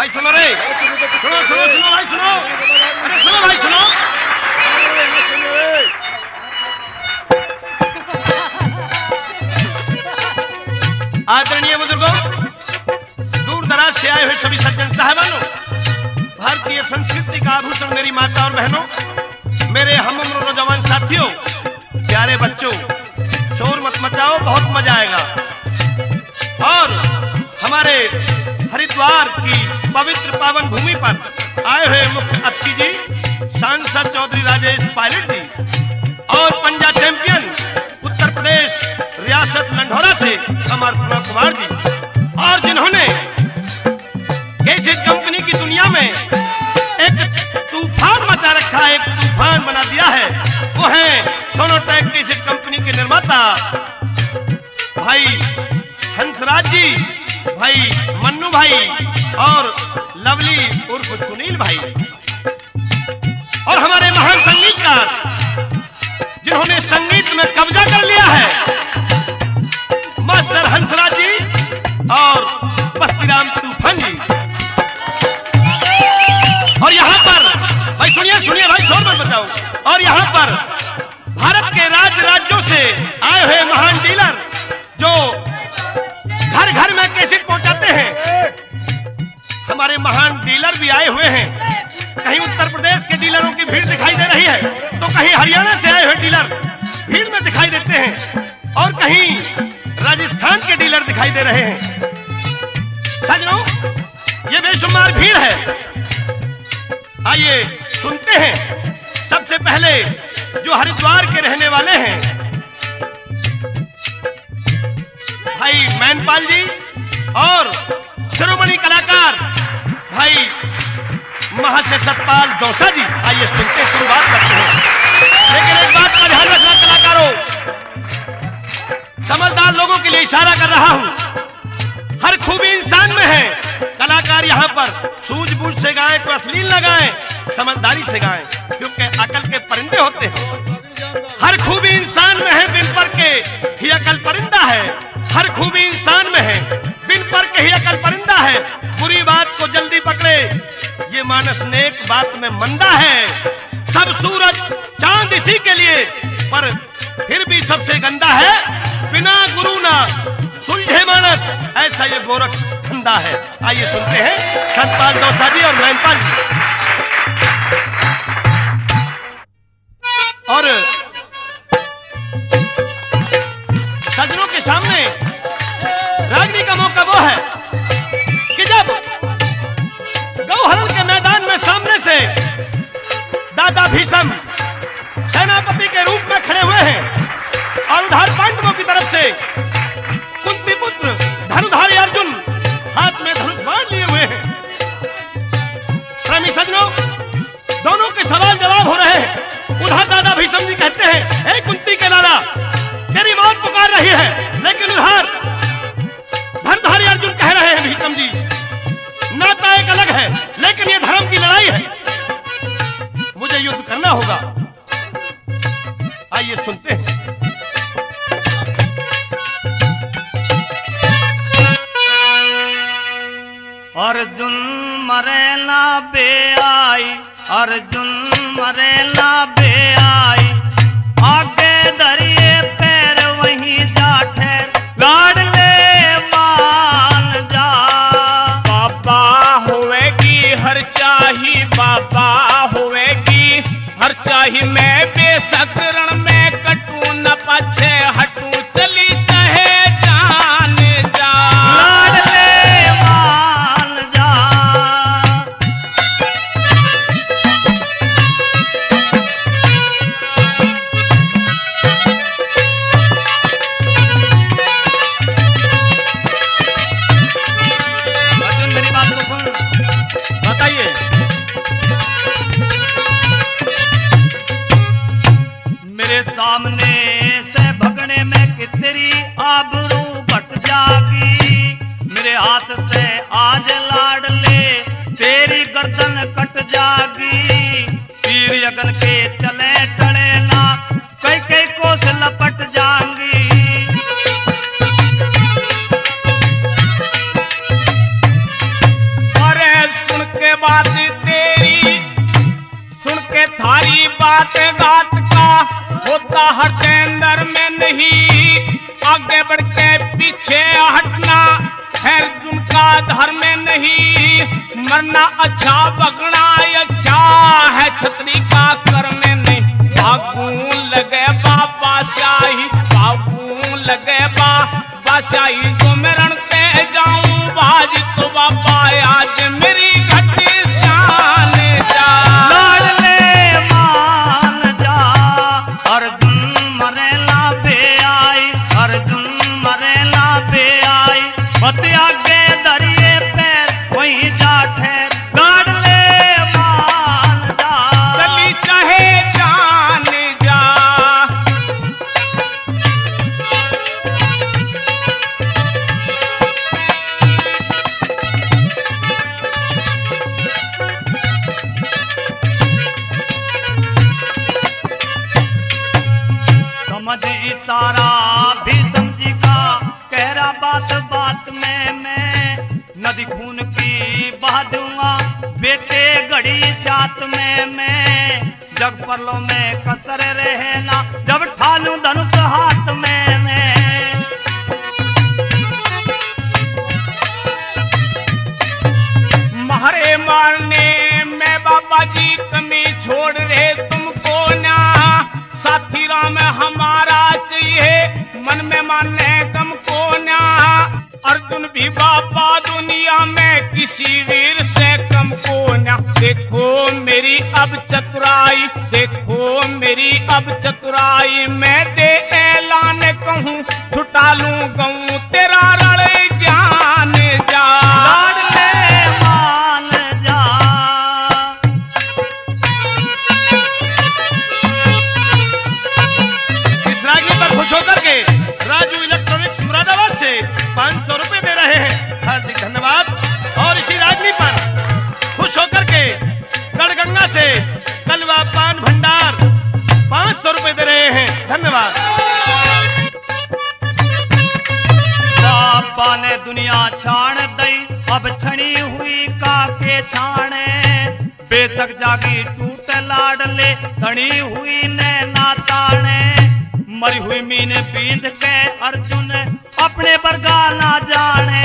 भाई सुनो रे, सुनो सुनो सुनो भाई सुनो, अरे सुनो भाई सुनो। आदरणीय बुजुर्गों, दूर दराज से आए हुए सभी सज्जन साहबानों, भारतीय संस्कृति का आभूषण मेरी माता और बहनों, मेरे हम उम्र नौजवान साथियों, प्यारे बच्चों, शोर मत मचाओ, बहुत मजा आएगा। और हमारे हरिद्वार की पवित्र पावन भूमि पर आए हुए मुख्य अतिथि जी सांसद चौधरी राजेश पायलट जी और पंजा चैंपियन उत्तर प्रदेश रियासत लंढौरा से अमरपुरा कुमार जी, और जिन्होंने कैसेट कंपनी की दुनिया में एक तूफान मचा रखा है, एक तूफान बना दिया है, वो है सोनोटेक कैसेट कंपनी के निर्माता भाई हंसराज जी, भाई मन्नू भाई और लवली उर्फ सुनील भाई, और हमारे महान संगीतकार जिन्होंने संगीत में कब्जा कर लिया है, मास्टर हंसराज जी और बस्तीराम तूफान जी। और यहाँ पर भाई सुनिए सुनिए भाई, शोर मत बचाओ। और यहाँ पर भारत के राज्य राज्यों से आए हुए महान डीलर जो घर घर में कैसेट पहुंचाते हैं, हमारे महान डीलर भी आए हुए हैं। कहीं उत्तर प्रदेश के डीलरों की भीड़ दिखाई दे रही है, तो कहीं हरियाणा से आए हुए डीलर भीड़ में दिखाई देते हैं, और कहीं राजस्थान के डीलर दिखाई दे रहे हैं। सजनों, ये बेशुमार भीड़ है। आइए सुनते हैं सबसे पहले जो हरिद्वार के रहने वाले हैं, भाई मैनपाल जी और शिरोमणि कलाकार भाई महाशय सतपाल दौसा जी। आइए सुनते शुरुआत करते हैं। लेकिन एक बात का ध्यान रखना कलाकारों, समझदार लोगों के लिए इशारा कर रहा हूं, हर खूबी इंसान में है। कलाकार यहाँ पर सूझबूझ से गाएं तो अश्लील न गाएं, समझदारी से गाएं, क्योंकि अकल के परिंदे होते हैं। हर खूबी इंसान में है, बिन पर के ही अकल परिंदा है। हर खूबी इंसान में है, बिन पर के ही अकल परिंदा है। बुरी बात को जल्दी पकड़े, ये मानस नेक बात में मंदा है। सब सूरज चांद इसी के लिए, पर फिर भी सबसे गंदा है। बिना गुरु ना सुलझे मानस, ऐसा ये गोरख धंधा है। आइए सुनते हैं सतपाल दौसा जी और मैनपाल जी। और सजनों के सामने रागनी का मौका वो है कि जब गौहरण के मैदान में सामने से दादा भीष्म सेनापति के रूप में खड़े हुए हैं, और उधर पांडवों की तरफ से कुंती पुत्र धनुधारी अर्जुन हाथ में धनुष बाण लिए हुए हैं। प्रेमी सजनों, दोनों के सवाल जवाब हो रहे हैं। उधर दादा भीष्म जी कहते हैं, हे कुंती के लाला, तेरी मौत पुकार रही है। लेकिन उधर धनुधारी अर्जुन कह रहे हैं, भीष्म जी, नाता एक अलग है, लेकिन ये धर्म की लड़ाई है, मुझे युद्ध करना होगा। आइए सुनते हैं। अर्जुन मरे ना बे आई, अर्जुन मरे ना बे आई, आगे धरिए पैर वहीं जा ठहर, लाड ले मान जा। बाबा होवेगी हर चाही, बाबा होवेगी हर चाही, मैं बेशक रण में कटू न पाछे हटू, चली चाहे जान जा। लाड ले मान जा। अर्जुन मेरी बात को सुन, बताइए। मेरे सामने से भगने में कि तेरी आबरू घट जागी, मेरे हाथ से आज लाड ले तेरी गर्दन कट जागी। तीर अगन के चले टड़े ना, कई कई कोस लपट जाएंगी। अरे घात घात का होता हर में नहीं, आगे बढ़ के पीछे हटना है जिनका धर्म में नहीं, मरना अच्छा भगना अच्छा है छतरी का कर्म में नहीं। बाबू लगे बाबा शाही, बाबू लगे बाबा शाही, जो मैं रण पे जाऊं बाज तो बाबा आज मेरी घटी शान जा। लाडले मान जा अर्जुन मरेला पे आई, अर्जुन मरेला पे आई, मत आगे दरिए पैर वहीं जा ठहर। लाडले मान जा चली चाहे जान जा। समझ इशारा भी समझी का, कह रहा बात बात में मैं, नदी खून की बहा दूंगा बेटे घड़ी साथ में मैं, जग परलो में कसर रहना जब ठालू धनुष हाथ में मैं। मारे मारने में बाबा जी कमी छोड़ रहे तुमको ना, साथी राम हमारा चाहिए मन में माने गम को ना। अर्जुन भी बाबा दुनिया में किसी वीर से कम को ना। देखो मेरी अब चतुराई, देखो मेरी अब चतुराई, मैं दे ऐलान कहूँ छुटा लूं गऊं तेरा रण ज्ञान जा। लाडले मान जा इस रागी पर खुश होकर के राजू इलेक्ट्रॉनिक्स मुरादाबाद से 500 रुपए दे रहे हैं, हार्दिक धन्यवाद। और इसी रागनी पर खुश होकर के गढ़गंगा से कलवा पान भंडार 500 रुपए दे रहे हैं, धन्यवाद। बाबा ने दुनिया छाण दई अब छणी हुई काके छाणे, बेशक जागी टूट लाडले तणी हुई ने नाताणे, मरी हुई मीन पींद के अर्जुन अपने बरगा ना जाने।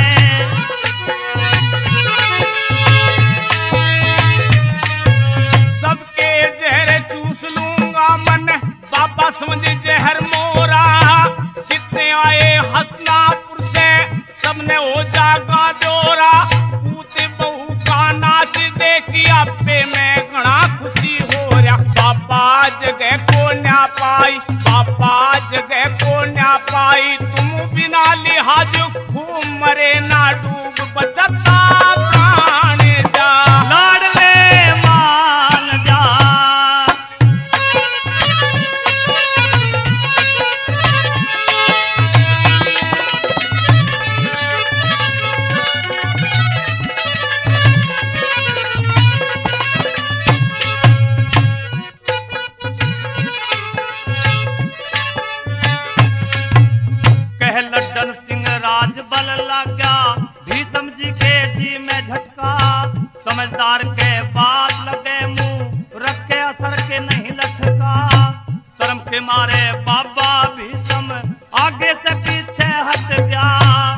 सबके जहर चूस लूंगा मन बाबा समझ जहर मोरा, जितने आए हसनापुर से सबने हो जागा डोरा, पूते बहू का नाच देखिया पे मैं घना खुशी हो रहा। बाबा जगह को न्या पाई, बाबा जगह को न्या पाई, तुम बिना लिहाज खूब मरे ना डूब बचता प्राण जा। लाडले मान जा कह लड्डन सिंह राज बल लगा भी समझी के जी में झटका, समझदार के बाद लगे मुंह रखे असर के नहीं लटका, शर्म के मारे बाबा भी सम आगे से पीछे हट गया।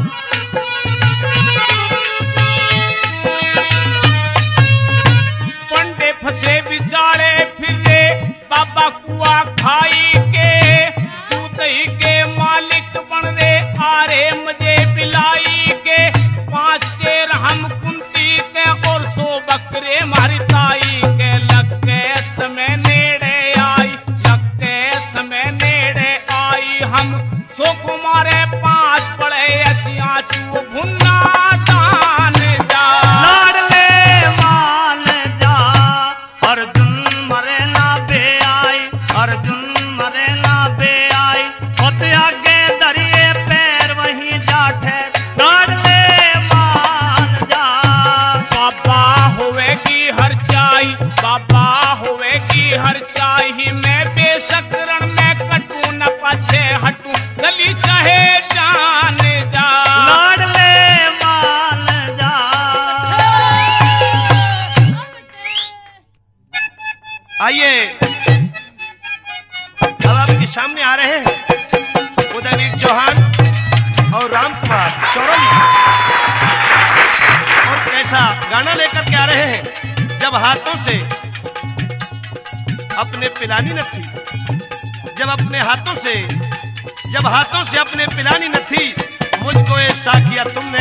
पंडे फंसे बिचारे फिरे बाबा कुआ खाई के, दूध ही के मालिक बन रे आरे मजे बिलाई के, 5 शेर हम कुंती के और 100 बकरे मारी ताई के। लगते समय नेड़े आई, लगते समय नेड़े आई, हम 100 कुमारे 5 पड़े ऐसिया चू भुन्ना दान जा। लाडले मान जा अर्जुन मरे ना बे आई, अर्जुन मरे ना बे आई, होत आगे दरिए पैर वहीं जा ठहर। लाडले मान जा बाबा होवेगी हर चाही, बाबा होवेगी हर चाही, मैं बेशक रण में कटू न पाछे हटू, चली चाहे जान जा। लाडले मान जा आइए सामने आ रहे हैं उदयवीर चौहान और राम कुमार चौरंगी। और कैसा गाना लेकर के आ रहे हैं, जब हाथों से अपने पिलानी न थी, जब हाथों से अपने पिलानी न थी, मुझको ऐसा किया तुमने,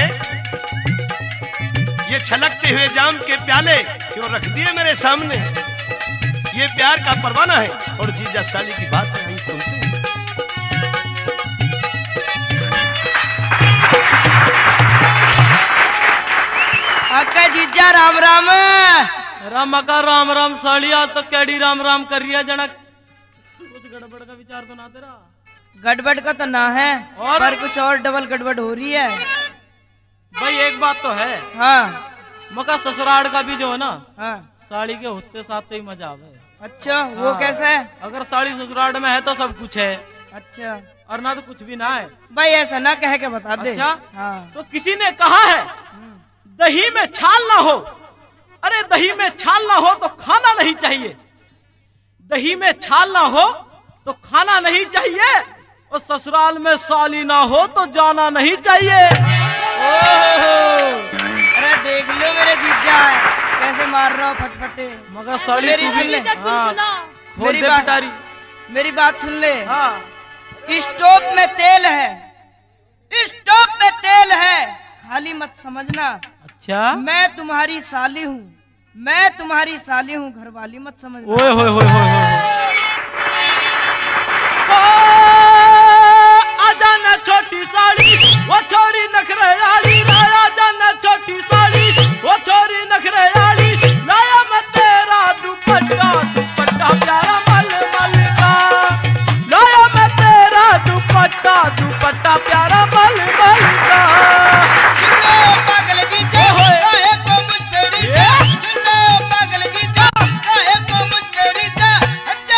ये छलकते हुए जाम के प्याले क्यों रख दिए मेरे सामने। ये प्यार का परवाना है और जीजा साली की बात नहीं सुनते। अक्का जीजा राम राम। राम अका राम राम सालिया तो कैडी राम राम कर रही है जनक। कुछ गड़बड़ का विचार तो ना तेरा? गड़बड़ का तो ना है और? पर कुछ और डबल गड़बड़ हो रही है। भाई एक बात तो है, हाँ मका ससुराल का भी जो है ना, हाँ साड़ी के होते साथ ही मजा आवे। अच्छा वो हाँ। कैसा है? अगर साड़ी ससुराल में है तो सब कुछ है, अच्छा और ना तो कुछ भी ना है। भाई ऐसा ना कह के बता दे। अच्छा? हाँ तो किसी ने कहा है दही में छाल ना हो, अरे दही में छाल ना हो तो खाना नहीं चाहिए, दही में छाल ना हो तो खाना नहीं चाहिए, और ससुराल में साली ना हो तो जाना नहीं चाहिए। ओहो, अरे देख लो मेरे जीजा कैसे मार रहा हो फटफटे। मगर साली मेरी तू सुन भी ले। हाँ, खोल मेरी दे बात पिटारी। मेरी बात सुन ले। हाँ स्टोव में तेल है, स्टोव में तेल है, खाली मत समझना। अच्छा, मैं तुम्हारी साली हूँ, मैं तुम्हारी साली हूँ, घरवाली मत समझना। ओए होए होए होए आजा ना छोटी साड़ी वो छोरी नखरे आली, आजा ना छोटी साड़ी वो छोरी नखरे आली, लाया मैं तेरा दुपट्टा, दुपट्टा प्यारा मल मल का, लाया मैं तेरा दुपट्टा, दुपट्टा प्यारा मल मल का। पागल जीजा काहे को मुझ पे रीता, सुनो पागल जीजा काहे को मुझ पे रीता, अच्छा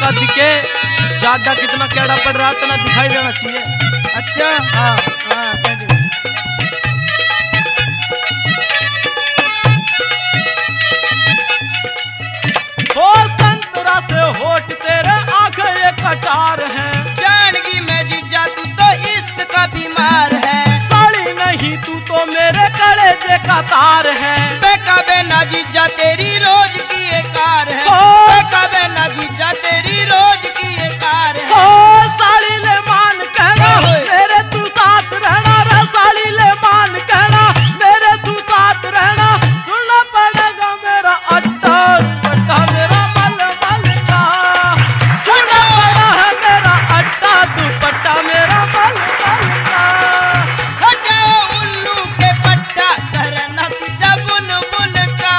का दिखे, जाडा कितना कैड़ा पड़ रहा इतना दिखाई देना चाहिए। अच्छा हाँ हाँ कह दे। और संतरा से होठ तेरे आंखें ये कटार है, जानगी में जीजा तू तो इश्क का बीमार है, साड़ी नहीं तू तो मेरे कलेजे का तार है। बेकाबे ना जीजा तेरी रोज की ये कार है, ओ। बेकाबे ना जीजा तेरी रोज की ये कार है। ओ साड़ी ले मान कहना ओए। मेरे तू साथ रहना रे, साड़ी ले मान कहना मेरे तू साथ रहना, सुनना पड़ेगा मेरा अड्डा दुपट्टा मेरा मल मल का, सुनना पड़ा है मेरा अड्डा दुपट्टा मेरा मल मल का। हो जाओ उल्लू के पट्टा करना पीछा बुन बुन का।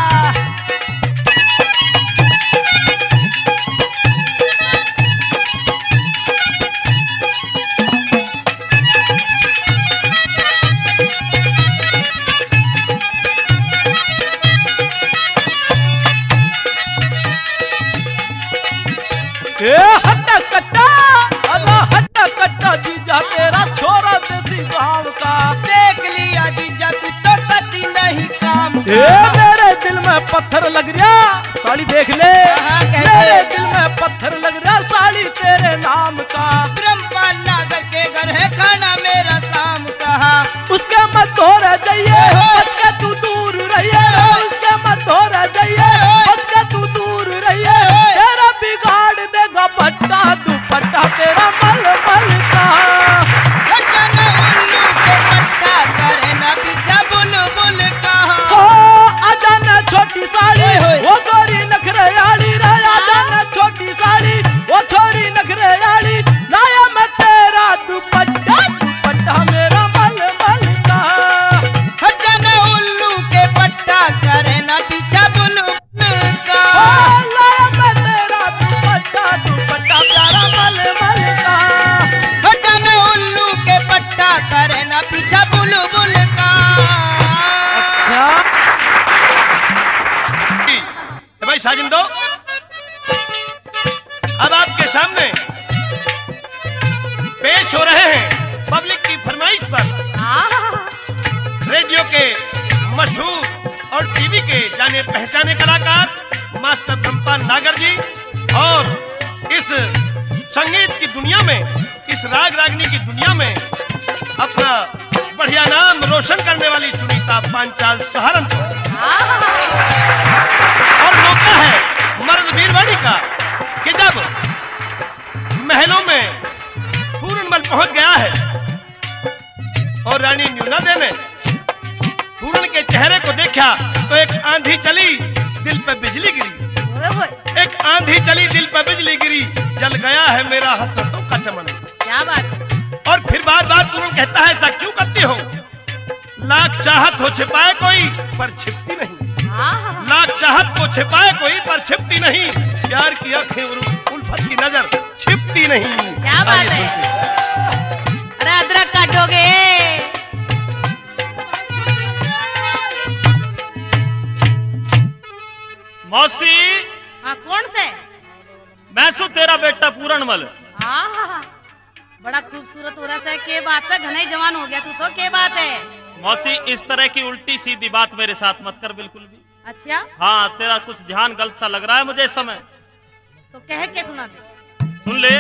ए हट्टा कट्टा अल्लाह हट्टा कट्टा जीजा तेरा छोरा देसी गाँव का। देख लिया जीजा तू तो कति नहीं काम ए का। मेरे दिल में पत्थर लग रहा, साड़ी देख ले हाँ, कैसे? मेरे दिल में पत्थर लग रहा, साड़ी तेरे नाम का। ब्रह्मा नागर के घर है खाना मेरा शाम का। उसके मत धो रह जाइए, ओहो। बच के तू दूर रहिए, ओहो। उसके मत धो रह जाइए, ओहो। बच के तू दूर रहिए, ओहो। तेरा बिगाड़ देगा पट्टा दुपट्टा तेरा मल मल का। हो जाना उल्लू के पट्टा करना पीछा बुन बुन का। ओ आजाना छोटी साड़ी ओए होए। वो गोरी नखरेयाली रे, आजाना छोटी साड़ी वो छोरी नखरेयाली, लाया मैं तेरा दुपट्टा दुपट्टा मेरा मल मल का। हो जाना उल्लू के पट्टा करना पीछा बुन बुन का। ओ लाया मैं तेरा दुपट्टा दुपट्टा प्यारा मल मल का। हो जाना उल्लू के पट्टा करना पीछा बुन बुन का। अच्छा भाई साजिंदो, अब आपके सामने पेश हो रहे हैं पब्लिक की फरमाइश पर रेडियो के मशहूर और टीवी के जाने पहचाने कलाकार मास्टर ब्रह्मा नागर जी, और इस संगीत की दुनिया में, इस राग रागनी की दुनिया में अपना बढ़िया नाम रोशन करने वाली सुनीता पांचाल सहारनपुर। और मौका है मर्द वीरवाड़ी का कि जब महलों में पूरनमल पहुंच गया है और रानी न्यूनादे ने पूरन के चेहरे को देखा तो एक आंधी चली दिल पे बिजली गिरी, एक आंधी चली दिल पे बिजली गिरी, जल गया है मेरा हसरतों का चमन। क्या बात है? और फिर बार बार पूरन कहता है ऐसा क्यों करती हो, लाख चाहत हो छिपाए कोई पर छिपती नहीं, लाख चाहत को छिपाए कोई पर छिपती नहीं, प्यार की आंखें और उल्फत की नजर छिपती नहीं। क्या बात आइए है? सुनते हैं। अरे अदरक काटोगे? मौसी, हाँ कौन से? मैं सु तेरा बेटा पूरनमल। हाँ बड़ा खूबसूरत हो रहा है। के बात है, घने जवान हो गया तू तो। के बात है? मौसी, इस तरह की उल्टी सीधी बात मेरे साथ मत कर बिल्कुल भी। अच्छा हाँ, तेरा कुछ ध्यान गलत सा लग रहा है मुझे इस समय। तो कह के सुना दे। सुन ले।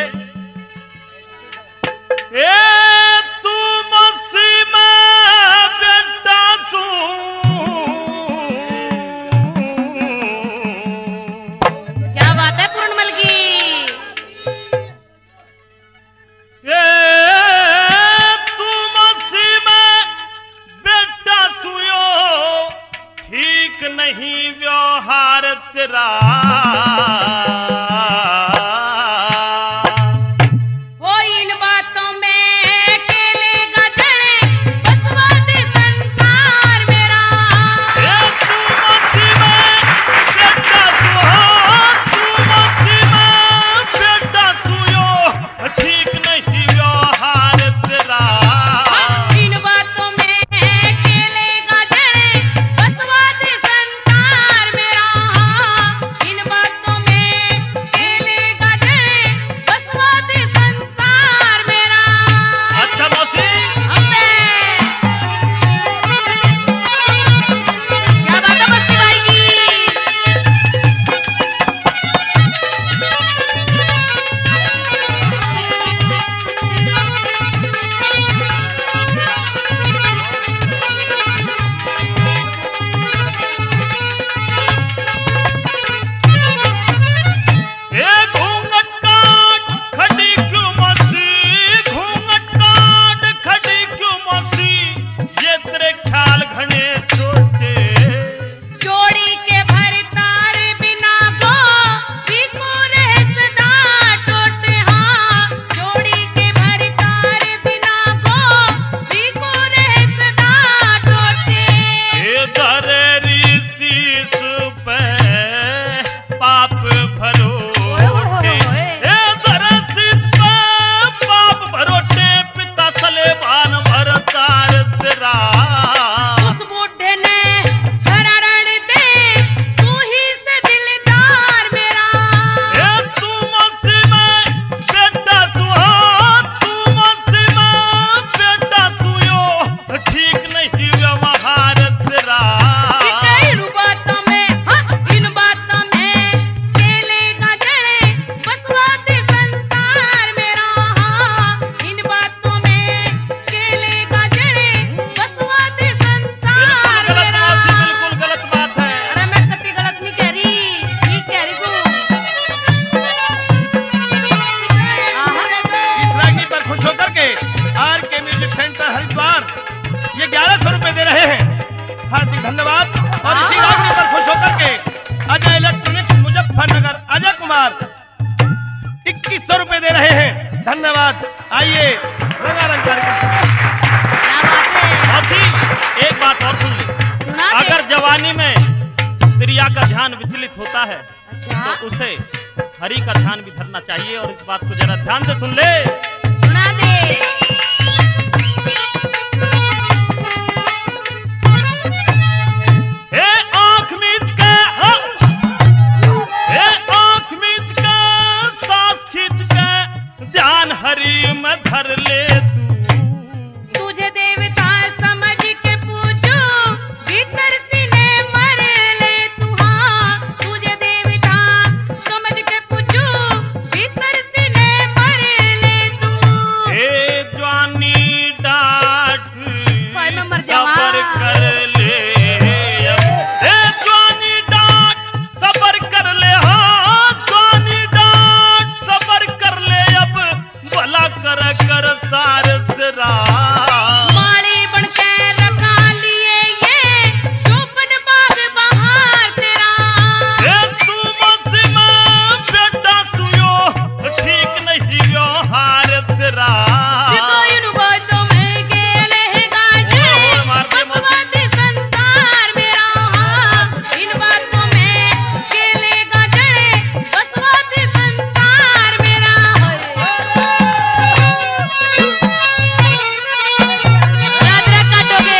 ए तू मौसी में बेटा सू, क्या बात है पूर्णमल की? ए तू मौसी में बेटा सुयो, ठीक नहीं व्यवहार तेरा। वो इन बातों में कुमार 2100 रुपए दे रहे हैं। धन्यवाद। आइए रंगारंग कार्यक्रम। क्या बात है। मौसी एक बात और सुन ले, सुना दे। अगर जवानी में स्त्रिया का ध्यान विचलित होता है अच्छा तो उसे हरि का ध्यान भी धरना चाहिए, और इस बात को जरा ध्यान से सुन ले। सुना दे। हे आंख मीच के, हे आंख मीच के, सांस खींच के ध्यान हरि में धर ले तू। तुझे देवता समझ के पूजो, भीतर सीने मर ले तू। हाँ तुझे देवता समझ के पूजो, भीतर सीने मर ले तू। हे जवानी डाट हाय मैं मर जाऊं। सबर कर ले, हे जवानी डाट सबर कर ले, हाँ जवानी डाट सबर कर ले, अब भला कर तार तेरा। माड़ी बन के रखा लिए ये, चौपन बाग बहार तेरा। हे तू मुझसे मैं बेटा सुयो, ठीक नहीं व्यवहार तेरा। देखो इन बातों में गेले गाजे, बसवाती संसार मेरा। हाँ इन बातों में गेले गाजे, बसवाती संसार मेरा। याद रख काटोगे।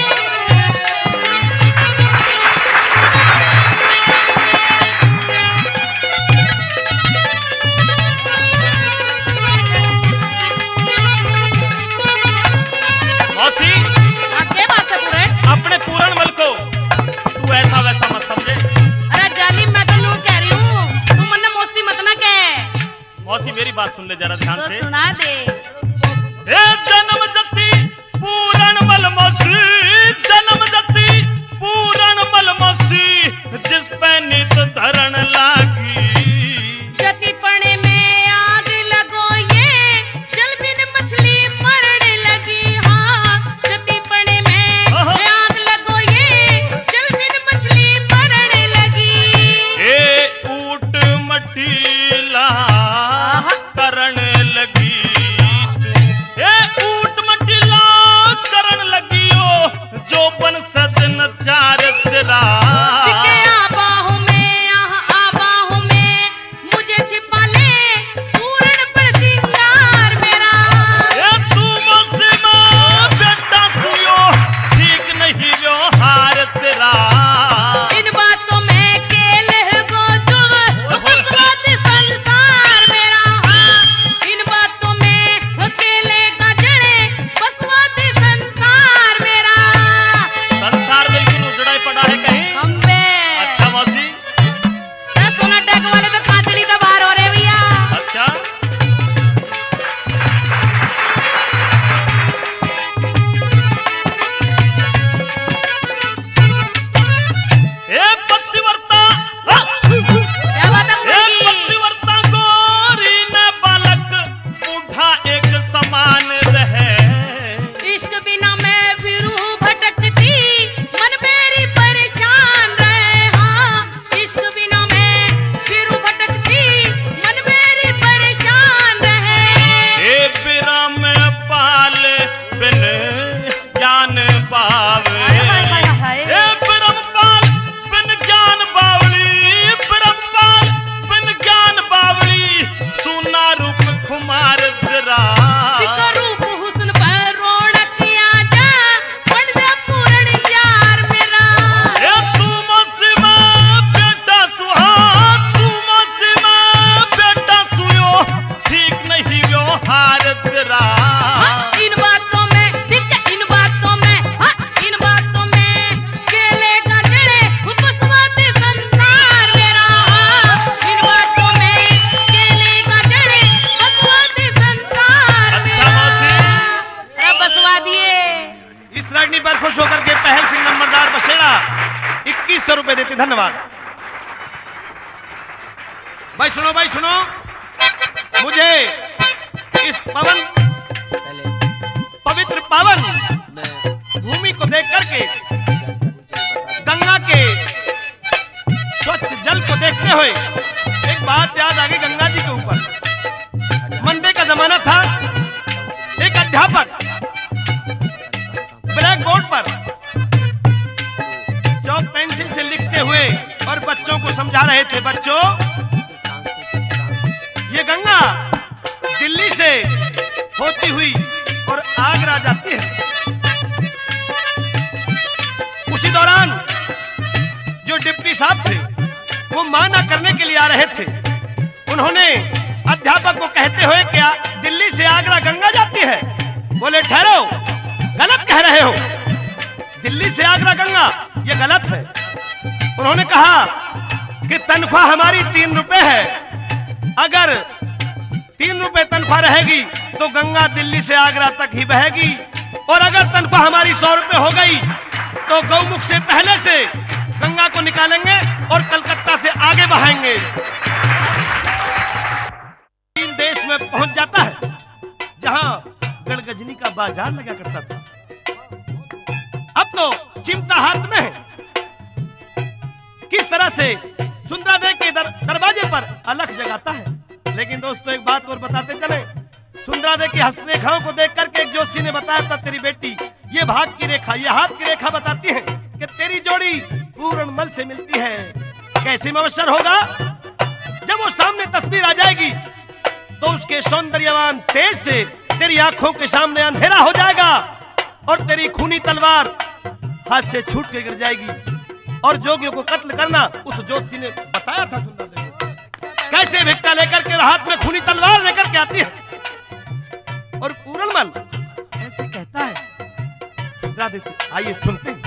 मौसी आप क्या बात है पूरे? अपने पूरण मल को तू ऐसा वैसा मत समझे। अरे जालिम मैं तो यूं कह रही हूँ, तू मन मौसी मत ना कह। मौसी मेरी बात सुन ले जरा ध्यान तो से। सुना दे। हे जन्म जति पूरण मल मौसी, जन्म जति पूरण मल मौसी, जिस पे नित धरण लागी। जति पड़े में आग लगो ये, जल बिन मछली मरण लगी। हाँ जति पड़े में आग लगो ये, जल बिन मछली मरण लगी। हे ऊट मटीला करण लगी तू, हे ऊट मटीला करण लगी ओ, जो बन सदन चार तेरा। दिखे आबाहू में, आबाहू में मुझे छिपा ले, पूर्ण पर सिंगार मेरा। हे तू मुझसे मां बेटा सुयो, ठीक नहीं व्यवहार तेरा। इन बातों में केले गो जुग, बसवाती संसार मेरा। हाँ इन बातों में केले का जड़े, बसवाती संसार मेरा। संसार बिल्कुल उजड़ा पड़ा है कहीं। हम बे अच्छा मौसी। सोना टैग वाले तो कांचड़ी तो बाहर हो रहे भैया। अच्छा हे पतिव्रता, क्या बात है हे मुर्गी? पतिव्रता गोरी न बालक बूढ़ा एक समान रहे। इश्क बिना मैं फिरूं भटकती, मन मेरी परेशान रहे। हाँ इश्क बिना मैं फिरूं भटकती, मन मेरी परेशान रहे। हे बिरम पाल बिन ज्ञान पावे, हाय, हाय, हाय। हे बिरम पाल बिन ज्ञान बावली, बिरम पाल बिन ज्ञान बावली, सुना रूप खुमार तेरा। दिखो रूप हुस्न पर रौनक आजा, बन जा पूर्ण यार मेरा। हे तू मुझसे मां बेटा सुहा, तू मुझसे मां बेटा सुयो, ठीक नहीं व्यवहार तेरा। हाँ, इन बातों में ठीक है, इन बातों में हाँ, इन बातों में केले का जड़े, बसवाती संसार मेरा। हाँ, इन बातों में केले का जड़े, बसवाती संसार अच्छा मेरा। मौसी। अरे बसवा दिए। इस रागनी पर खुश होकर के पहल सिंह नंबरदार बसेड़ा 2100 रुपए देते। धन्यवाद। भाई सुनो, मुझे इस पवित्र पावन भूमि को देख करके, गंगा के स्वच्छ जल को देखते हुए एक बात थे बच्चों, ये गंगा दिल्ली से होती हुई और आगरा जाती है। उसी दौरान जो डिप्टी साहब थे वो माना करने के लिए आ रहे थे। उन्होंने अध्यापक को कहते हुए क्या दिल्ली से आगरा गंगा जाती है? बोले ठहरो, गलत कह रहे हो, दिल्ली से आगरा गंगा ये गलत है। उन्होंने कहा कि तनख्वाह हमारी 3 रुपए है, अगर 3 रुपए तनख्वाह रहेगी तो गंगा दिल्ली से आगरा तक ही बहेगी, और अगर तनख्वाह हमारी 100 रुपए हो गई तो गौमुख से पहले से गंगा को निकालेंगे और कलकत्ता से आगे बहाएंगे। तीन देश में पहुंच जाता है जहां गड़गजनी का बाजार लगा करता था, अब तो चिमटा हाथ में है। किस तरह से सुंदरा देवी के दरवाजे पर अलख जगाता है। लेकिन दोस्तों एक बात और बताते चले, सुंदरा देवी की हस्तरेखाओं को देख करके एक जोशी ने बताया था, तेरी बेटी ये भाग की रेखा, ये हाथ की रेखा बताती है कि तेरी जोड़ी पूर्ण मल से मिलती है। कैसे मवश्वर होगा? जब वो सामने तस्वीर आ जाएगी तो उसके सौंदर्यवान तेज से तेरी आंखों के सामने अंधेरा हो जाएगा और तेरी खूनी तलवार हाथ से छूट के गिर जाएगी। और जोगियों को कत्ल करना उस जोशी ने बताया था सुंदरा देवी को। कैसे भिक्षा लेकर के हाथ में खूनी तलवार लेकर के आती है और पूरनमल ऐसे कहता है। सुंदरा देवी, आइए सुनते हैं।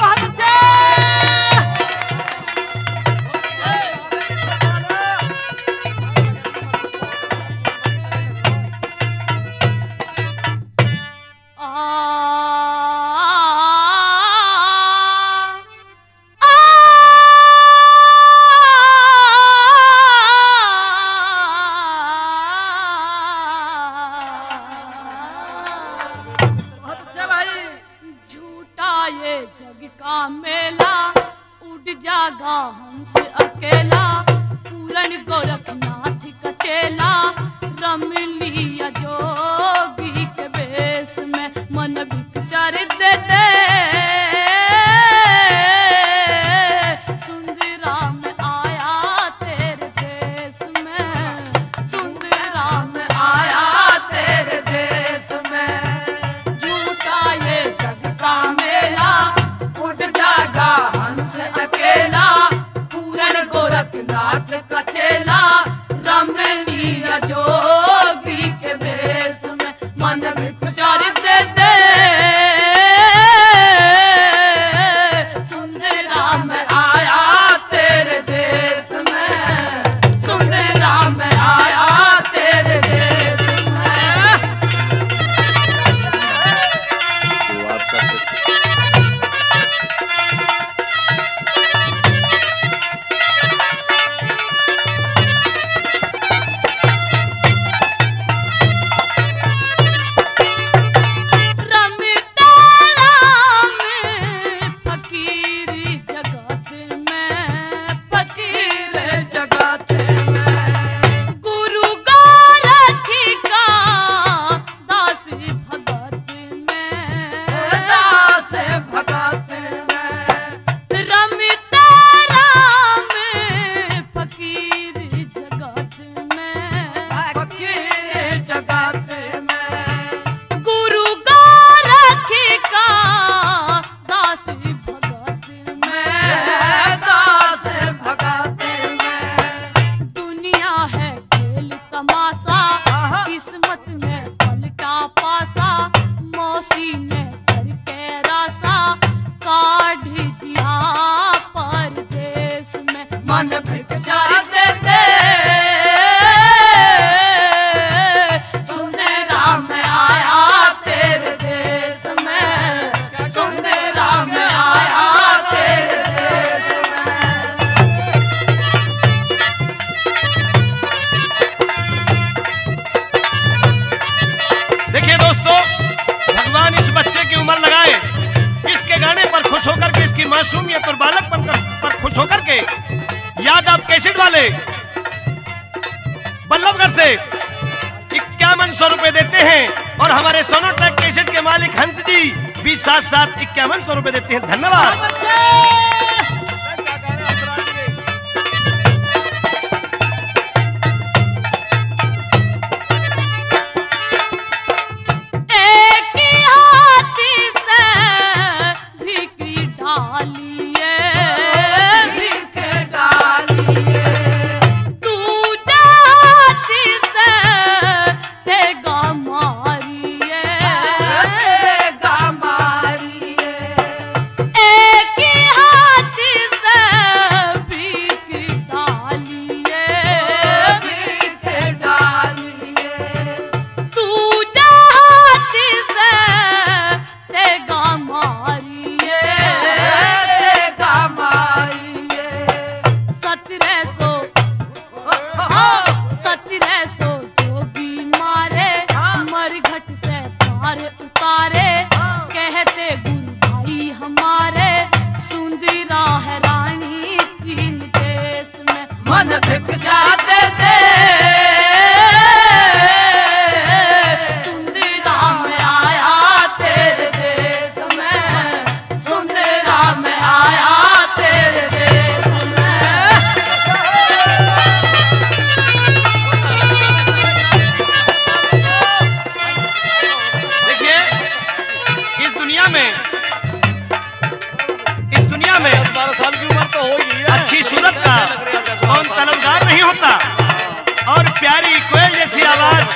मासूमियत और बालकपन पर खुश होकर के यादव कैसेट वाले बल्लभगढ़ से 5100 रुपए देते हैं और हमारे सोनोट्रैक कैसेट के मालिक हंस जी भी साथ साथ 5100 रुपए देते हैं। धन्यवाद।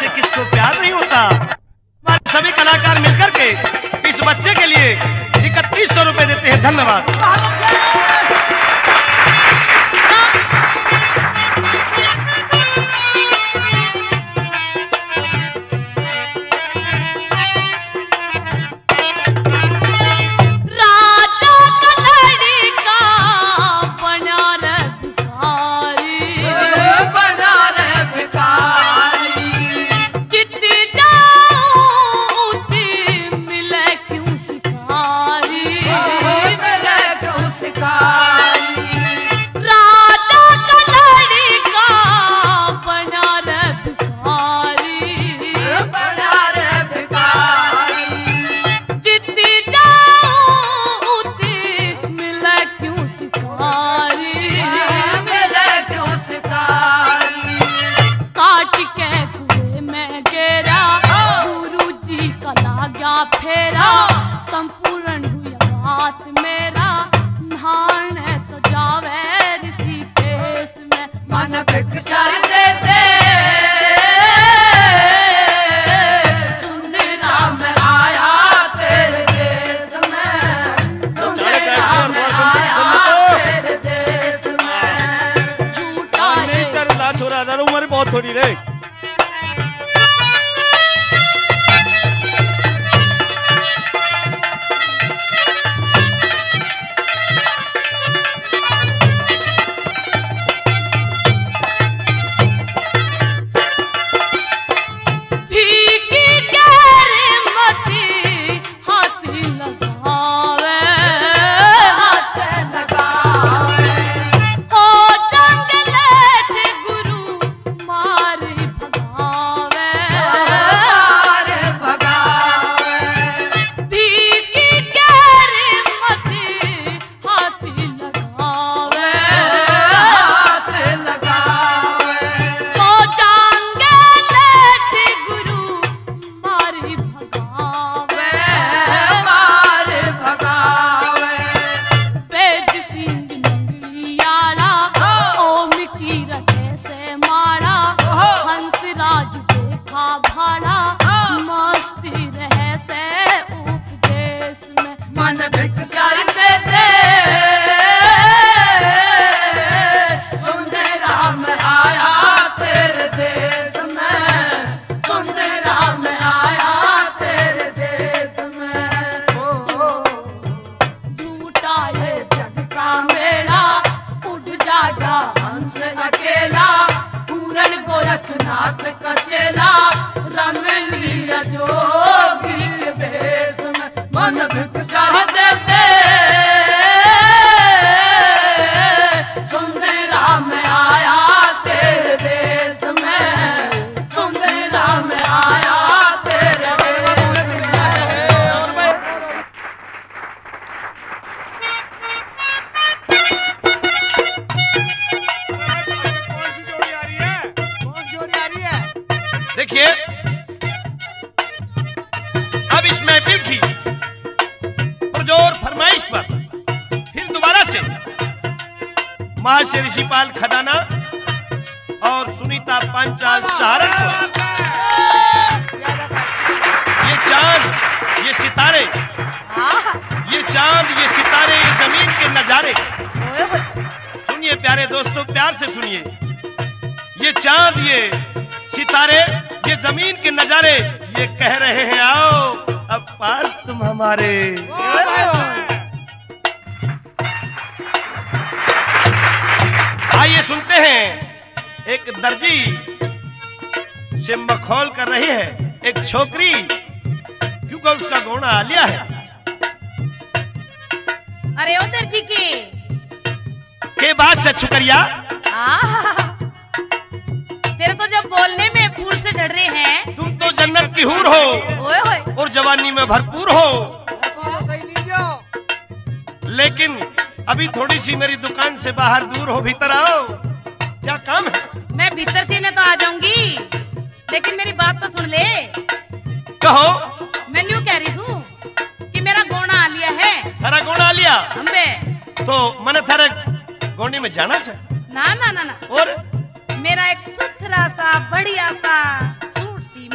से किसको प्यार नहीं होता। हमारे सभी कलाकार मिलकर के इस बच्चे के लिए 3100 रुपए देते हैं। धन्यवाद। उम्र बहुत थोड़ी रे। देखिए अब इस महफिल की पुरजोर फरमाइश पर फिर दोबारा से महर्षि ऋषिपाल खदाना और सुनीता पांचाल सहारनपुर, ये चांद ये सितारे, ये चांद ये सितारे, ये जमीन के नजारे। सुनिए प्यारे दोस्तों, प्यार से सुनिए। ये चांद ये सितारे ये जमीन के नजारे ये कह रहे हैं आओ अब पार तुम हमारे। आइए सुनते हैं एक दर्जी से मखौल कर रही है एक छोकरी, क्योंकि उसका गोना आलिया है। अरे ओ दर्जी के बाद से शुक्रिया। तेरे तो जब बोलने में फूल से झड़ रहे हैं। तुम तो जन्नत की हूर हो ओए होए। और जवानी में भरपूर हो, लेकिन अभी थोड़ी सी मेरी दुकान से बाहर दूर हो, भीतर आओ। क्या काम है? मैं भीतर से न तो आ जाऊंगी, लेकिन मेरी बात तो सुन ले। कहो। मैं यूं कह रही हूँ कि मेरा गोना आ लिया है। थारा गोना आ लिया? हम्बे। तो मैंने थारे गोने में जाना चाहिए। ना ना ना ना। और मेरा एक सुथरा सा बढ़िया सा सूट सी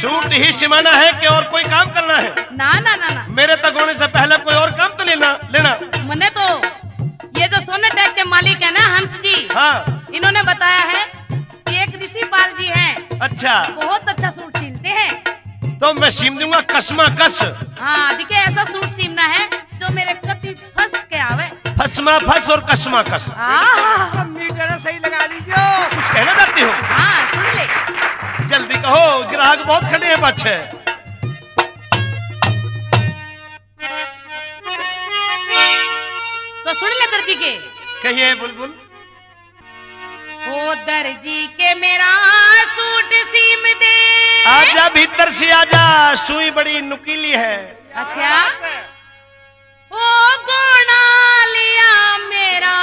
सूट ही सिमाना है कि और कोई काम करना है? ना ना ना ना, मेरे तक होने से पहले कोई और काम तो लेना। मैंने तो ये जो सोनेटेक के मालिक है ना हंस जी, हाँ इन्होंने बताया है कि एक ऋषि पाल जी हैं, अच्छा, बहुत अच्छा सूट सिलते हैं। तो मैं सीम दूंगा कसमा कस। हाँ देखिए, ऐसा सूट सीमना है जो मेरे कति फंस के आवे। फसमा फस और कसमा कस। मीटर सही लगा लीजिए। कुछ कहना चाहती हो? हाँ सुन ले, जल्दी कहो, ग्राहक बहुत खड़े हैं पाछे। तो सुन ले दर्जी के। कहिए बुलबुल। ओ दर्जी के मेरा सूट सीम दे। आजा भीतर से आजा, सुई बड़ी नुकीली है। अच्छा, ओ गोना लिया मेरा,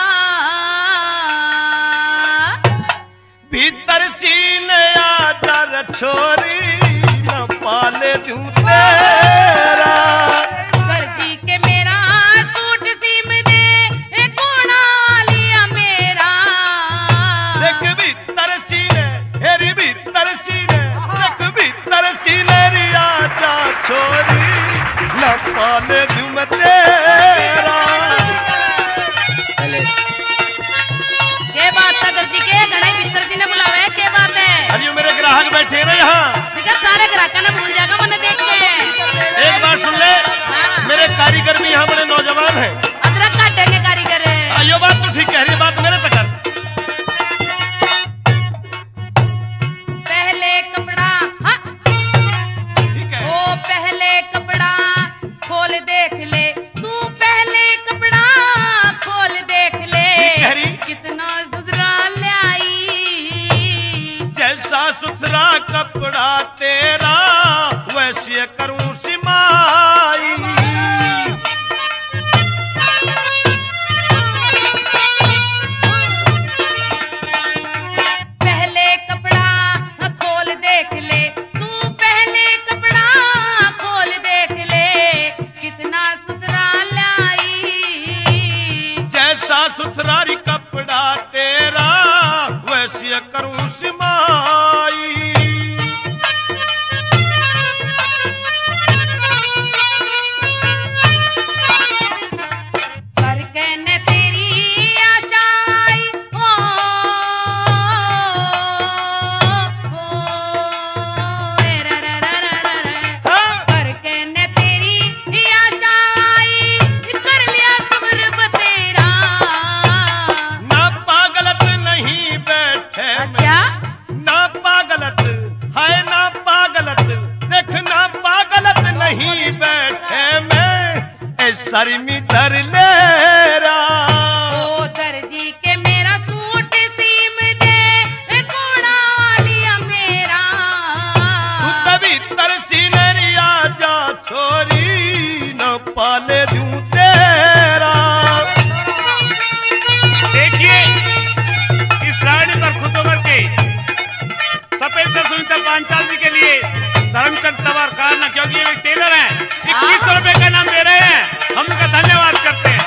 भीतर सीने आजा रे छोरी, न पाले दूं तेरा। दर्जी के मेरा सूट सीम दे, ए गोना लिया मेरा। देख भीतर सीने, हेरी भीतर सीने, देख भीतर सीने री आजा छोरी, न पाले दूं मैं तेरा। के बात है दर्जी के, घड़े भीतर जी ने बुलावे, के बात है? अरे ये मेरे ग्राहक बैठे ना यहाँ, देखा सारे ग्राहकों ने भूल जाएगा मैंने देख के। एक बार सुन ले, हाँ। मेरे कारीगर भी यहाँ बड़े नौजवान हैं। अदरक काटेंगे कारीगर। ये बात तो ठीक कह रही है, बात मेरे तक कर। पहले कपड़ा, हाँ ठीक है। ओ पहले कपड़ा खोल देख ले, तू पहले कपड़ा खोल देख ले, ठीक कह रही। कितना सुधरा लाई। जैसा सुथरा कपड़ा तेरा, वैसे करूं सिमाई। पहले कपड़ा खोल देख ले, तू पहले कपड़ा खोल देख ले, कितना सुथरा लाई। जैसा सुथरा री कपड़ा तेरा, वैसे करूं सिमाई। करके न तेरी आशा आई, ओ रा रा रा रा रा। हाँ? करके न तेरी आशा आई, कर लिया सब्र बतेरा। ना पागलत नहीं बैठे में, अच्छा, ना पागलत है ना पागलत, देख ना पागलत नहीं बैठे में, ऐसा मीटर ले रहा। ओ दर्जी के मेरा सूट सीम दे, कोड़ा लिया मेरा। तू तभी तरसी नरी आजा छोरी, न पाले दूं तेरा। देखिए, इस रानी पर खुद उमर के सफेद से सुनीता पांचाल जी के लिए धर्मचंद तवर खाना, क्योंकि ये एक टेलर है, 2100 रुपए का नाम दे रहे हैं, हम उनका धन्यवाद करते हैं।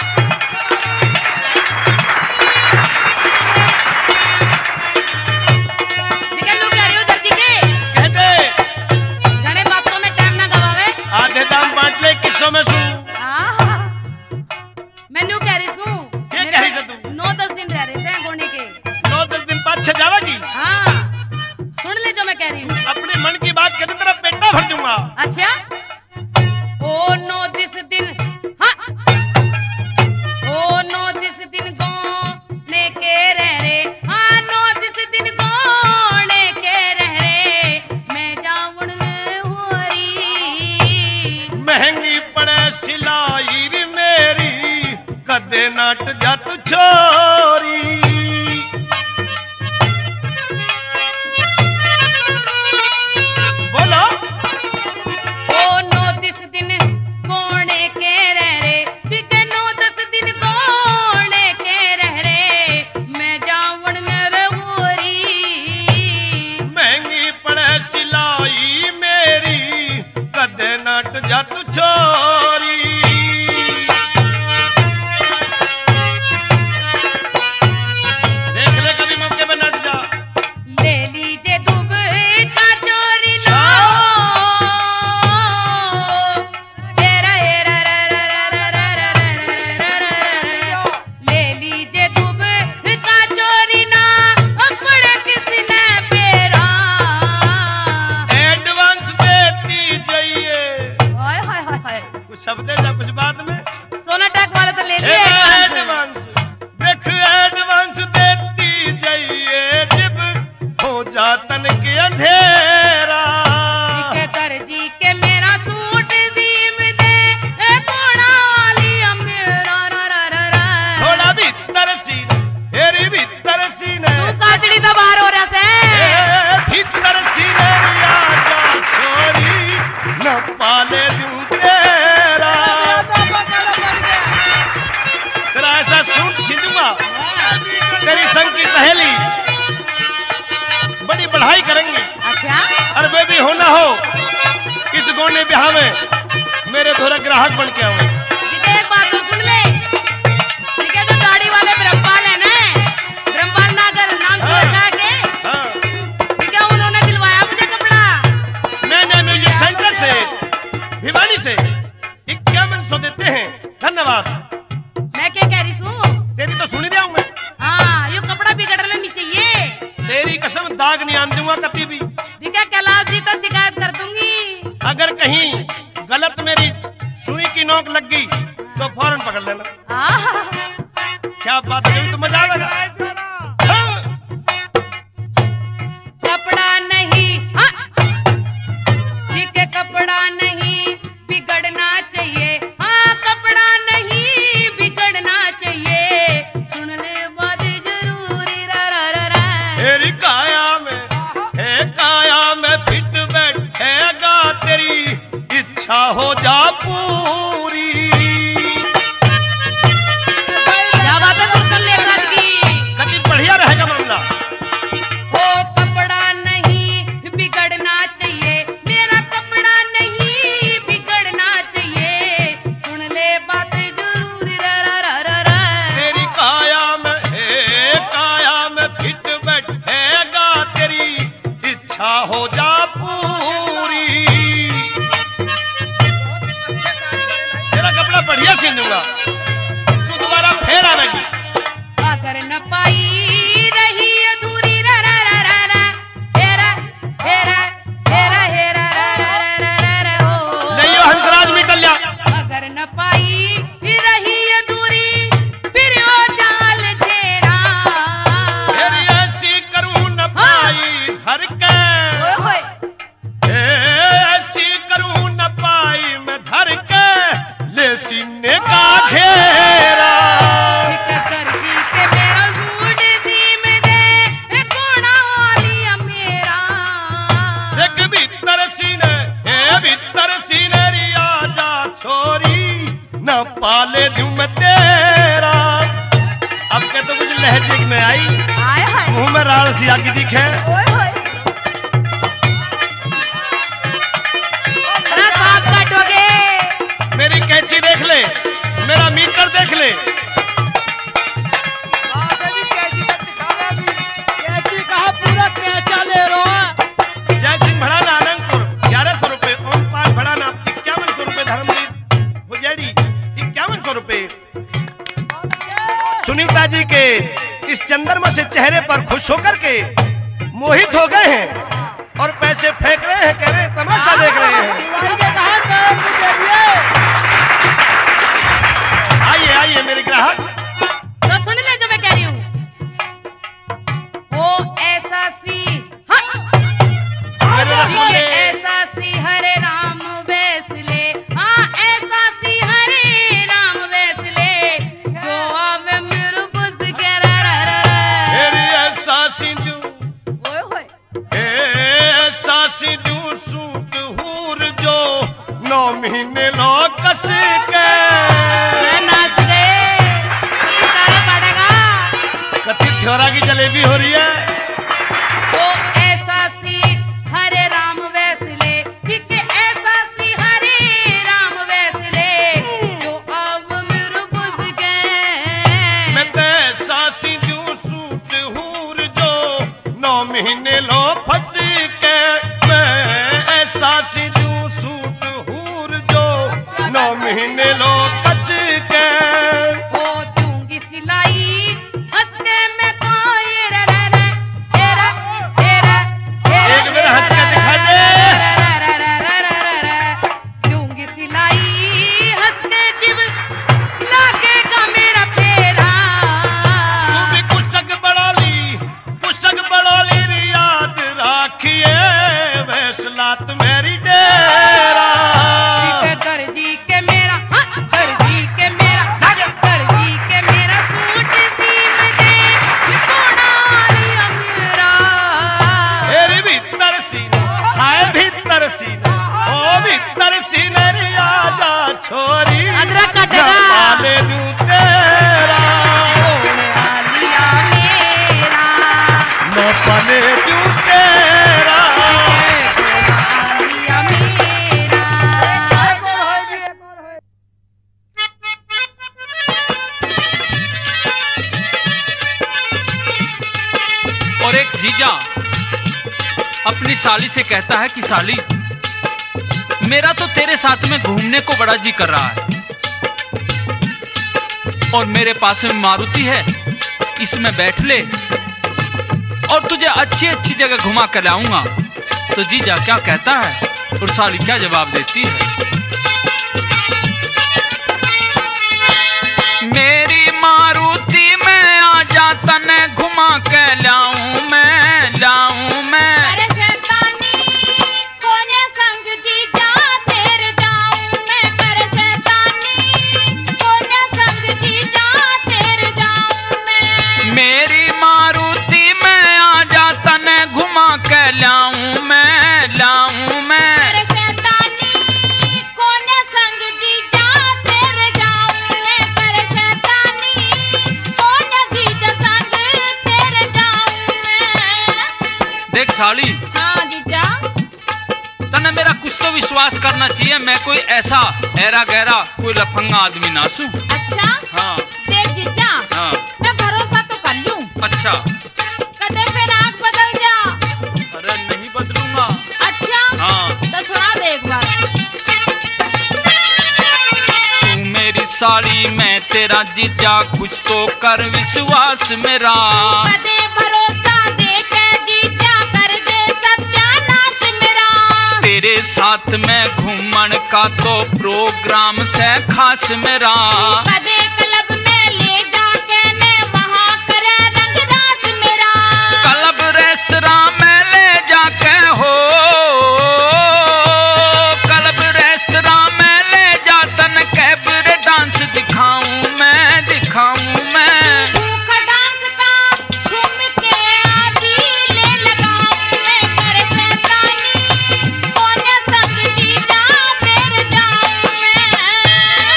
देखा लोग कह रहे हो दर्जी के, कह दे घणे बातों में टाइम ना गवावे। आधे दाम बांट ले, किस्सों में सू। मैं न्यू कह रही हूँ, क्या कह रही है तू? 9-10 दिन रह रहे थे गोने के। 9-10 दिन बाद छजावेगी। हाँ सुन ले जो मैं कह रही हूँ। अपने मन की बात कहते तेरा पेटा भर दूंगा। अच्छा, ओ 9-10 दिन, हाँ ओ 9-10 दिन गोने के रह रे, हाँ 9-10 दिन गोने के रह रे, मैं जावण हो रही। महंगी पड़े सिलाई री मेरी, कदे नट जा तू छोरी। बोलो। ओ 9-10 दिन गोने के रह रे, ठीक है 9-10 दिन गोने के रह रे, मैं जावण हो रही। महंगी पड़े सिलाई मेरी, कदे नट जा तू छोरी। देख ले कभी मौके पे नट जा। ले लीजिए दुब का चोरी लो, के अंधेरा। के दर्जी के मेरा सूट सीम दे कोड़ा वाली मेरा रा रा रा रा। थोड़ा भीतर सीने हेरी भीतर सीने तू काजड़ी तो बाहर हो रहा से भीतर सीने आजा छोरी न पाले दूं तेरा। तेरा ऐसा सूट सीधूंगा तेरी संग की सहेली बड़ी बढ़ाई करेंगी। अच्छा अरे वे भी होना हो इस गोने ब्याह में मेरे धोरा ग्राहक बन के आओ। एक बात तो सुन ले, ठीक है जो दाढ़ी वाले ब्रह्मपाल है ना, ब्रह्मपाल नागर नाम सुन रखा है के? हाँ। ठीक है उन्होंने दिलवाया मुझे कपड़ा। मैंने म्यूजिक सेंटर से भिवानी से 5100 देते हैं। धन्यवाद। मैं क्या कह रही हूँ? तेरी तो सुनी दिया हूं मैं। हाँ ये कपड़ा बिगड़ना नहीं चाहिए। तेरी कसम दाग नहीं आन दूंगा कभी भी। ठीक है कैलाश जी तो शिकायत कर दूंगी। अगर कहीं गलत मेरी सुई की नोक लग गई तो फौरन पकड़ लेना। आह, क्या बात है तो मजा आएगा। हाँ। कपड़ा नहीं हाँ, ठीक है कपड़ा नहीं बिगड़ना चाहिए। हाँ कपड़ा नहीं बिगड़ना चाहिए। सुन ले बात जरूरी रा रा रा रा। तेरी काया में फिट बैठेगा तेरी इच्छा हो जा पूरी। क्या बात है तुम सुन ले रात की। कभी बढ़िया रहेगा मामला। वो कपड़ा नहीं बिगड़ना चाहिए। मेरा कपड़ा नहीं बिगड़ना चाहिए। सुन ले बात जरूरी रा रा रा रा रा। तेरी काया में फिट बैठेगा तेरी इच्छा हो जा पूरी। तेरा कपड़ा बढ़िया सीन दूंगा तू दोबारा फेर आवेगी। अगर न पाई रही अधूरी रा रा रा रा रा। हेरा हेरा हेरा हेरा रा रा रा रा रा हो। नहीं हंसराज मिटल्या। अगर न पाई रही अधूरी फिर ओ जाल घेरा। तेरी ऐसी करूं न पाई धर के। ओए होए ऐसी करूं न पाई मैं धर के ले सीने का घेरा। ठीक है दर्जी के मेरा सूट सीम दे कोड़ा वाली मेरा। देख भीतर सीने रिया जा छोरी न पाले दूं मैं तेरा। अब के तो कुछ लहजे में आई आए हाय मुंह में राल सी आगे दिखे। ओए होए अरे सांप काटोगे। मेरी कैंची देख ले मेरा मीटर देख ले। कैसी कहा पूरा कैचा ले रहा है। जय सिंह भड़ाना आनंदपुर 1100 रुपए। ओम पाल भड़ाना 5100 रुपए। धर्मवीर हुजैरी 5100 रुपए। सुनीता जी के इस चंद्रमा से चेहरे पर खुश होकर के मोहित हो गए हैं और पैसे फेंक रहे हैं। कह रहे हैं तमाशा देख रहे हैं। शिवाजी ने कहा पैर मुझे दिए। आइए आइए मेरे ग्राहक। तो सुन ले जो मैं कह रही हूँ। वो ऐसा सी हाँ, मेरे रसगुल्ले। ऐसा सी हरे राम वैसले। हाँ ऐसा सी हरे राम वैसले जो आवे मेरे बस के रा रा रा रा। मेरी ऐसा सिंधु ओए होए ऐसा सिंधु सूट हूर जो 9 महीने लो कस के। मैं नाच गए सारा पड़ेगा। कति थ्योरा की जलेबी हो रही है। वो ऐसा सी हरे राम वैसले। ठीक है ऐसा सी हरे राम वैसले जो अब मेरे बस के। मैं तो ऐसा सिंधु सूट हूर जो 9 महीने लो फंस के। मैं ऐसा सिंधु सूट हूर जो 9 महीने लो फंस के। वो दूंगी सिलाई हंस के मैं कोई रा रा रा तेरा तेरा तेरा। एक बार हंस के दिखा दे। दूंगी सिलाई हंस के जीव लागेगा मेरा फेरा। तू भी कुशक बड़ा ली री याद राखी रखिए वैसलात मेरी डेरा। दर्जी के मेरा दर्जी के मेरा दर्जी के मेरा सूट सीम दे सोना लिया मेरा। मेरी भीतर सीने हाय भीतर सीने ओ भीतर सीने रे आजा छोरी अदरक काटेगा। मैं पाले दूं तेरा सोना लिया मेरा मैं पाले दूं तेरा। सोना लिया मेरा। और एक जीजा अपनी साली से कहता है कि साली मेरा तो तेरे साथ में घूमने को बड़ा जी कर रहा है और मेरे पास में मारुति है, इसमें बैठ ले और तुझे अच्छी अच्छी जगह घुमा कर लाऊंगा। तो जीजा क्या कहता है और साली क्या जवाब देती है? मेरी मारुति में आ जा तने घुमा के लाऊं मैं अरे शैतानी कोने संग जीजा तेरे जाऊं मैं। अरे शैतानी कोने संग जीजा तेरे जाऊं मैं। मेरी मारुति में आ जा तने घुमा के लाऊं मैं। अरे शैतानी कोने संग जीजा तेरे जाऊं मैं। अरे शैतानी कोने जीजा संग तेरे जाऊं मैं। देख साली हाँ जीजा। तने मेरा कुछ तो विश्वास करना चाहिए, मैं कोई ऐसा ऐरा गहरा कोई लफंगा आदमी ना सू। अच्छा हाँ देख जीजा हाँ मैं भरोसा तो कर लूं। अच्छा। कदे फिर आँख बदल जा। अरे नहीं बदलूंगा। अच्छा हाँ तो सुना दे एक बार। तू मेरी साली मैं तेरा जीजा कुछ तो कर विश्वास मेरा। कदे भरोसा दे के जीजा कर दे सत्यानाश मेरा। तेरे साथ में घूमन का तो प्रोग्राम से खास मेरा। कदे क्लब में ले जाके ने वहाँ करे रंगराज मेरा। क्लब रेस्तरां में ले जाके हो, क्लब रेस्तरां में ले जा तन कैबरे डांस दिखाऊं मैं। भूख डांस का घूम के आदि ले लगाऊं मैं। अरे शैतानी कोने संग जीजा तेरे जाऊं मैं।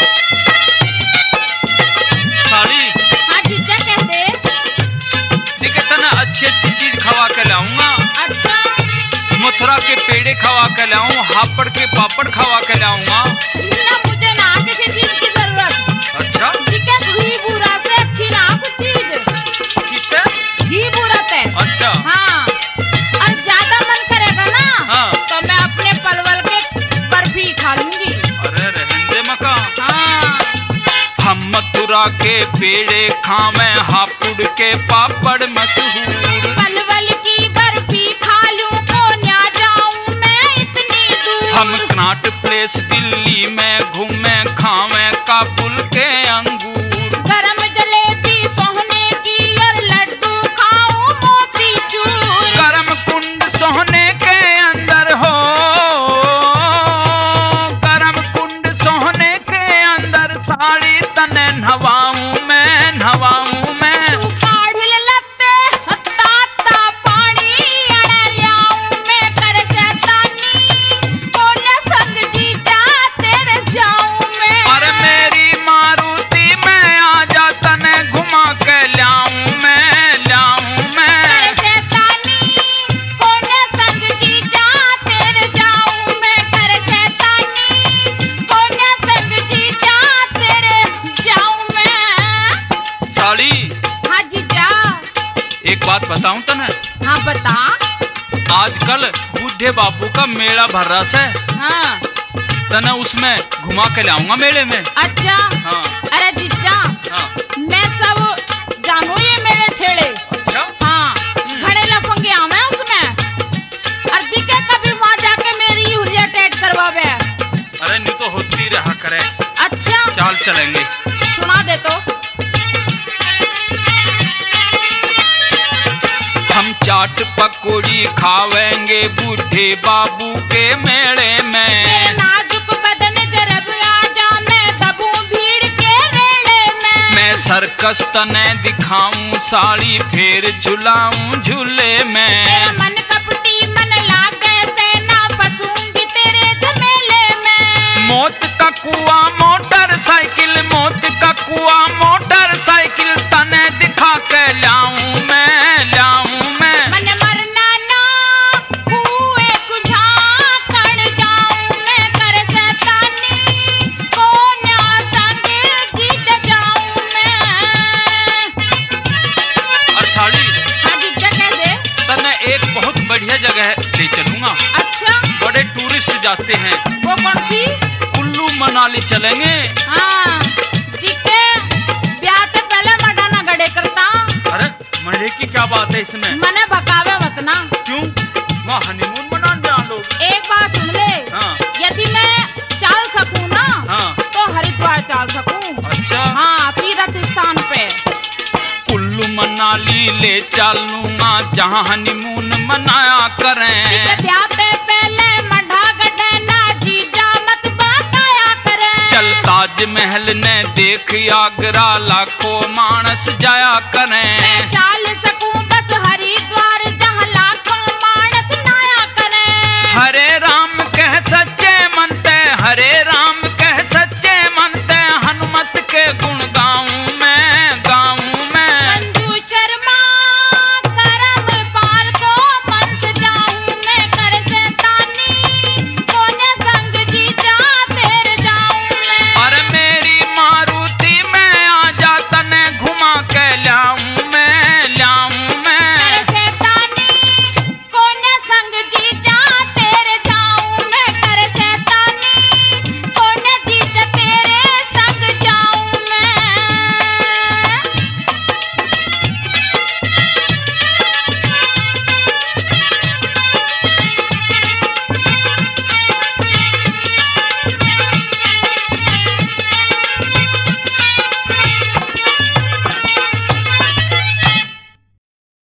साली हाँ जीजा कहते। देखे तना अच्छी अच्छी चीज खवा के लाऊंगा। अच्छा मथुरा के पेड़े खवा के लाऊं, हापड़ के पापड़ खवा के लाऊंगा। ना मुझे ना किसी चीज की जरूरत। अच्छा ठीक है घी बुरा से अच्छी ना कुछ चीज। किससे? घी बुरा है। अच्छा हाँ और ज्यादा मन करेगा ना हाँ। तो मैं अपने पलवल के बर्फी खा लूंगी। अरे रहने दे मका। हाँ हम मथुरा के पेड़े खावे, हापुड़ के पापड़ मशहूर। पलवल की बर्फी खा लूं को न्या जाऊं मैं इतनी दूर। हम कनाट प्लेस दिल्ली में घूमे, खावे काबुल के अंगूर। गरम जलेबी सोहने की और लड्डू खाऊं मोती चूर। गरम कुंड सोहने के अंदर हो, गरम कुंड सोहने के अंदर साड़ी तने नहवाऊं मैं। तू काढ़िल लत्ते सत्ता पानी अड़े ल्याऊं मैं। कर शैतानी कोने संग जीजा तेरे जाऊं मैं। अरे मेरी मारुति में आ जा तने घुमा के लाऊं मैं। कर शैतानी कोने संग जीजा तेरे जाऊं मैं। कर शैतानी कोने संग जीजा तेरे जाऊं मैं। साली हाँ जीजा। एक बात बताऊं तने, हाँ बता। आजकल बूढ़े बापू का मेला भर रहा है, हाँ तने उसमें घुमा के लाऊंगा मेले में। अच्छा हाँ अरे जीजा हाँ। मैं सब जानू ये मेरे ठेड़े। अच्छा हाँ घड़े लफंगे आवे उसमें और दिखे कभी वहाँ जाके मेरी हुलिया टेट करवावे। अरे नहीं तो होती रहा करे। अच्छा चाल चलेंगे। सुना दे तो। हम चाल चाट पकौड़ी खावेंगे बूढ़े बाबू के मेले में। नाजुक बदन जरब आजा मैं दबूं भीड़ के रेड़े में। मैं सर्कस तने दिखाऊं साड़ी फिर झुलाऊं झूले में। तेरा मन कपटी मन लागे सेना फंसूंगी तेरे झमेले में। मौत का कुआं मोटरसाइकिल, मौत का कुआं मोटरसाइकिल तने दिखा के लाऊं मैं, लाऊं मैं। मन मरना ना कुए कुझा कर जाऊं मैं। कर शैतानी को न्या संग जीत जाऊं मैं। और साली हाँ जी जगह दे। तने एक बहुत बढ़िया जगह ले चलूंगा। अच्छा बड़े टूरिस्ट जाते हैं। वो कौन सी? कुल्लू मनाली चलेंगे। हाँ ठीक है। ब्याह से पहले मडाना गड़े करता। अरे मजे की क्या बात है इसमें? मने बकावे मत ना। क्यों? वहाँ हनीमून मनाने जा लोग। एक बात सुन ले। हाँ। यदि मैं चल सकूं ना हाँ। तो हरिद्वार चल सकूं। अच्छा हाँ तीर्थ स्थान पे। कुल्लू मनाली ले चलूंगा जहाँ हनीमून मनाया करें। ब्याह से पहले मढ़ा गड्ढे ना जीजा मत बकाया करें। चल ताजमहल ने देख आगरा लाखों मानस जाया करें। मैं चाल सकूं